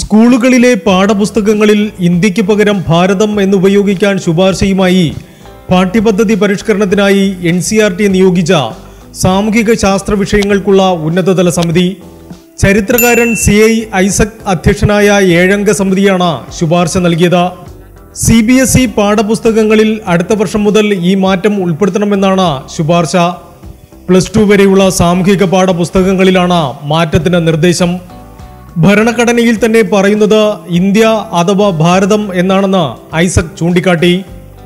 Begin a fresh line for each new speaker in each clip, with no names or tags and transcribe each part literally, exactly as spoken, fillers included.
സ്കൂളുകളിലെ പാഠപുസ്തകങ്ങളിൽ ഇന്ത്യക്ക് പകരം ഭാരതം എന്നുപയോഗിക്കാൻ ശുപാർശയുമായി പാഠ്യപദ്ധതി പരിഷ്കരണത്തിനായി എൻ സി ആർ ടി നിയോഗിച്ച സാമൂഹിക ശാസ്ത്ര വിഷയങ്ങൾക്കുള്ള ഉന്നതതല സമിതി. ചരിത്രകാരൻ സി ഐ ഐസക് അധ്യക്ഷനായ ഏഴംഗ സമിതിയാണ് ശുപാർശ നൽകിയത്. സി ബി എസ് ഇ പാഠപുസ്തകങ്ങളിൽ അടുത്ത വർഷം മുതൽ ഈ മാറ്റം ഉൾപ്പെടുത്തണമെന്നാണ് ശുപാർശ. പ്ലസ് ടു വരെയുള്ള സാമൂഹിക പാഠപുസ്തകങ്ങളിലാണ് മാറ്റത്തിന് നിർദ്ദേശം. ഭരണഘടനയിൽ തന്നെ പറയുന്നത് ഇന്ത്യ അഥവാ ഭാരതം എന്നാണെന്ന് ഐസക് ചൂണ്ടിക്കാട്ടി.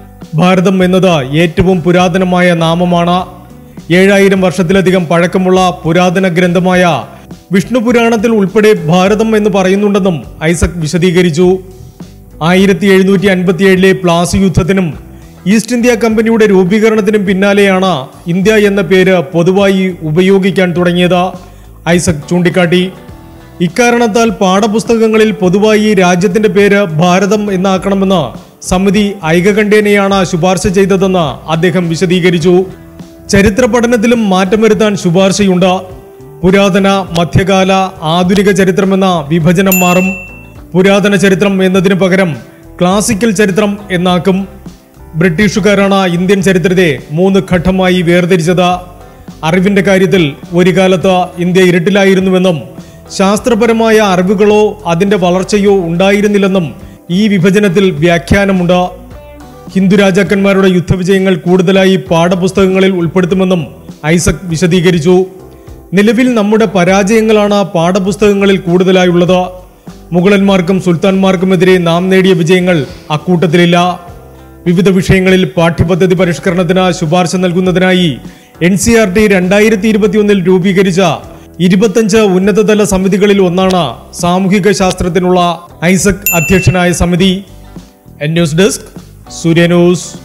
ഭാരതം എന്നത് ഏറ്റവും പുരാതനമായ നാമമാണ്. ഏഴായിരം വർഷത്തിലധികം പഴക്കമുള്ള പുരാതന ഗ്രന്ഥമായ വിഷ്ണു പുരാണത്തിൽ ഉൾപ്പെടെ ഭാരതം എന്ന് പറയുന്നുണ്ടെന്നും ഐസക് വിശദീകരിച്ചു. ആയിരത്തി എഴുന്നൂറ്റി അൻപത്തി ഏഴിലെ പ്ലാസി യുദ്ധത്തിനും ഈസ്റ്റ് ഇന്ത്യ കമ്പനിയുടെ രൂപീകരണത്തിനും പിന്നാലെയാണ് ഇന്ത്യ എന്ന പേര് പൊതുവായി ഉപയോഗിക്കാൻ തുടങ്ങിയത്. ഐസക് ചൂണ്ടിക്കാട്ടി. ഇക്കാരണത്താൽ പാഠപുസ്തകങ്ങളിൽ പൊതുവായി രാജ്യത്തിന്റെ പേര് ഭാരതം എന്നാക്കണമെന്ന് സമിതി ഐകകണ്ഠ്യേനയാണ് ശുപാർശ ചെയ്തതെന്ന് അദ്ദേഹം വിശദീകരിച്ചു. ചരിത്ര പഠനത്തിലും മാറ്റം വരുത്താൻ ശുപാർശയുണ്ട്. പുരാതന, മധ്യകാല, ആധുനിക ചരിത്രമെന്ന വിഭജനം മാറും. പുരാതന ചരിത്രം എന്നതിനു പകരം ക്ലാസിക്കൽ ചരിത്രം എന്നാക്കും. ബ്രിട്ടീഷുകാരാണ് ഇന്ത്യൻ ചരിത്രത്തെ മൂന്ന് ഘട്ടമായി വേർതിരിച്ചത്. അറിവിന്റെ കാര്യത്തിൽ ഒരു കാലത്ത് ഇന്ത്യ ഇരുട്ടിലായിരുന്നുവെന്നും ശാസ്ത്രപരമായ അറിവുകളോ അതിന്റെ വളർച്ചയോ ഉണ്ടായിരുന്നില്ലെന്നും ഈ വിഭജനത്തിൽ വ്യാഖ്യാനമുണ്ട്. ഹിന്ദു രാജാക്കന്മാരുടെ യുദ്ധവിജയങ്ങൾ കൂടുതലായി പാഠപുസ്തകങ്ങളിൽ ഉൾപ്പെടുത്തുമെന്നും ഐസക് വിശദീകരിച്ചു. നിലവിൽ നമ്മുടെ പരാജയങ്ങളാണ് പാഠപുസ്തകങ്ങളിൽ കൂടുതലായുള്ളത്. മുഗളന്മാർക്കും സുൽത്താൻമാർക്കുമെതിരെ നാം നേടിയ വിജയങ്ങൾ അക്കൂട്ടത്തിലില്ല. വിവിധ വിഷയങ്ങളിൽ പാഠ്യപദ്ധതി പരിഷ്കരണത്തിന് ശുപാർശ നൽകുന്നതിനായി എൻ സി ആർ ടി രണ്ടായിരത്തി ഇരുപത്തിയൊന്നിൽ രൂപീകരിച്ച ഇരുപത്തഞ്ച് ഉന്നതതല സമിതികളിൽ ഒന്നാണ് സാമൂഹിക ശാസ്ത്രത്തിനുള്ള ഐസക് അധ്യക്ഷനായ സമിതി. News desk, Surya news.